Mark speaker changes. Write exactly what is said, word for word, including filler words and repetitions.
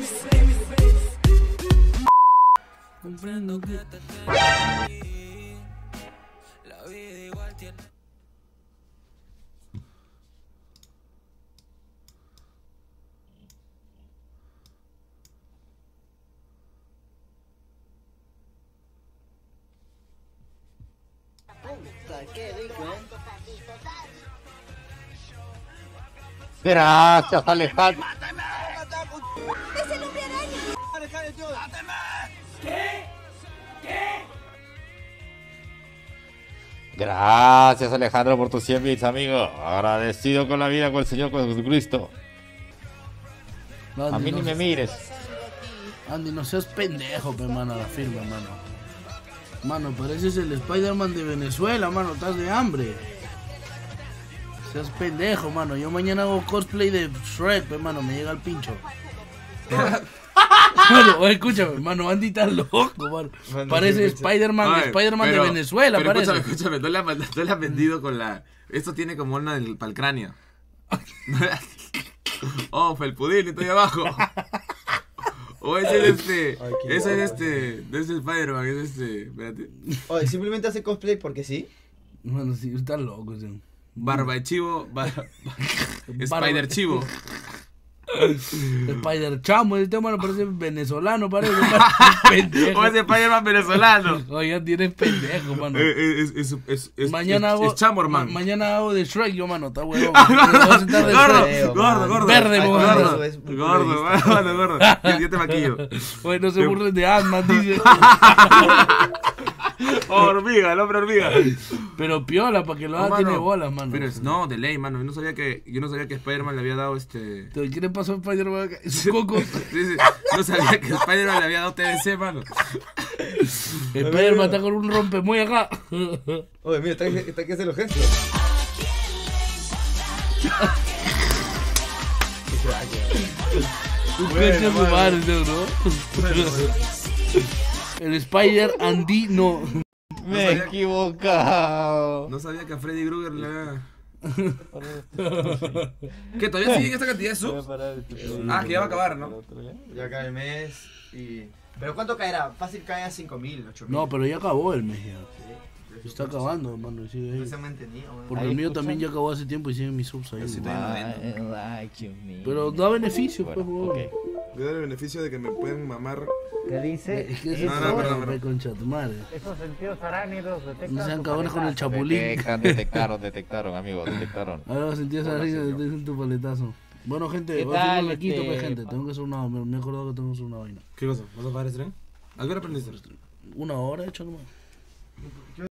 Speaker 1: Comprendo que te la vida igual tiene.
Speaker 2: Qué rico, ¿eh?
Speaker 3: Gracias, Alejandro.
Speaker 2: ¡Es el hombre araña!
Speaker 3: Gracias, Alejandro, por tus cien bits, amigo. Agradecido con la vida con el Señor Jesucristo.
Speaker 4: No,
Speaker 3: A mí
Speaker 4: no
Speaker 3: ni me
Speaker 4: seas-
Speaker 3: mires.
Speaker 4: Andy, no seas pendejo, pe, mano, a la firma, mano. Mano, pareces el Spider-Man de Venezuela, mano, estás de hambre. Seas pendejo, mano. Yo mañana hago cosplay de Shrek, pe, mano, me llega el pincho. Bueno, oye, escúchame, mano, Andy está loco, mano.
Speaker 5: Mano,
Speaker 4: Parece
Speaker 5: sí, escucha.
Speaker 4: Spider-Man,
Speaker 5: Ay,
Speaker 4: Spider-Man de
Speaker 5: pero-
Speaker 4: Venezuela,
Speaker 5: pero
Speaker 4: parece.
Speaker 5: Escúchame, escúchame, no le, has- no le has vendido con la... Esto tiene como una del, para el cráneo. Oh, Felpudín, estoy abajo. O ese es este...
Speaker 2: Ay, qué
Speaker 5: ese es
Speaker 2: loco.
Speaker 5: este... De ese Spider-Man, es este... Espérate.
Speaker 2: Oye, simplemente hace cosplay porque sí.
Speaker 4: Mano, sí, está loco, sí.
Speaker 5: Barba de chivo... bar-
Speaker 4: Barba-
Speaker 5: Spider chivo.
Speaker 4: Spider Chamo, este mano parece venezolano, parece. Pendejo.
Speaker 5: O ese Spider-Man venezolano.
Speaker 4: Oye, tienes pendejo, mano.
Speaker 5: Eh, Es, es, es, es,
Speaker 4: Mañana
Speaker 5: es,
Speaker 4: hago.
Speaker 5: es chamo, hermano.
Speaker 4: ma- mañana hago de Shrek, yo, mano, está huevón.
Speaker 5: Ah,
Speaker 4: Me voy a sentar de
Speaker 5: gordo,
Speaker 4: Shrek.
Speaker 5: gordo, gordo.
Speaker 4: Verde,
Speaker 5: Ay,
Speaker 4: gordo.
Speaker 5: gordo,
Speaker 2: Es muy
Speaker 5: gordo,
Speaker 2: periodista.
Speaker 5: gordo, gordo. Yo, yo te maquillo.
Speaker 4: Oye, no se burlen de Ant-Man, dice.
Speaker 5: Oh, hormiga, el hombre hormiga.
Speaker 4: Pero piola, para que lo
Speaker 5: No,
Speaker 4: haga tiene
Speaker 5: mano,
Speaker 4: bolas, mano.
Speaker 5: Pero es, no, de ley, mano. Yo no sabía que, yo no sabía que Spider-Man le había dado este...
Speaker 4: ¿Qué le pasó a Spider-Man acá? Su coco.
Speaker 5: Sí, sí. No sabía que Spider-Man le había dado T V C, mano.
Speaker 4: Spider-Man está con un rompemuelle acá.
Speaker 2: Oye, mira, está, está que hace los gestos.
Speaker 4: Un coche de madre, ¿no? El Spider andino.
Speaker 3: Me he equivocado.
Speaker 5: No sabía que a Freddy Krueger le había... ¿Qué? ¿Todavía siguen esta cantidad de subs? Ah, que ya va a acabar, ¿no?
Speaker 2: Ya acaba el mes y... ¿Pero cuánto caerá? Fácil cae a cinco mil, ocho mil.
Speaker 4: No, pero ya acabó el mes ya. Está acabando, hermano. y sigue ahí.
Speaker 2: No se me ha entendido, weón.
Speaker 4: Porque el mío también ya acabó hace tiempo y siguen mis subs ahí.
Speaker 5: Sí,
Speaker 4: weón.
Speaker 5: estoy-
Speaker 4: Pero da beneficio, pues, weón.
Speaker 5: Le da el beneficio de que me pueden mamar.
Speaker 6: ¿Qué dice?
Speaker 4: Es que eso
Speaker 5: No,
Speaker 4: es
Speaker 5: no,
Speaker 4: todo,
Speaker 5: perdón,
Speaker 4: pe,
Speaker 5: perdón.
Speaker 4: concha tu madre.
Speaker 6: Esos sentidos arácnidos detectan
Speaker 4: No sean
Speaker 6: tu
Speaker 4: cabrones con el
Speaker 6: paletazo.
Speaker 4: chapulín.
Speaker 3: Detectan, detectaron, detectaron, amigos, detectaron.
Speaker 4: Ahora sentí esa risa de tu paletazo. Bueno, gente,
Speaker 3: ¿Qué
Speaker 4: voy a hacer
Speaker 3: tal,
Speaker 4: un laquito,
Speaker 3: este,
Speaker 4: pe, gente. Tengo que hacer una. Me me he acordado que tengo que hacer una vaina.
Speaker 5: ¿Qué cosa? ¿Vas a pagar este tren? ¿A qué hora aprendiste?
Speaker 4: Una hora hecho nomás.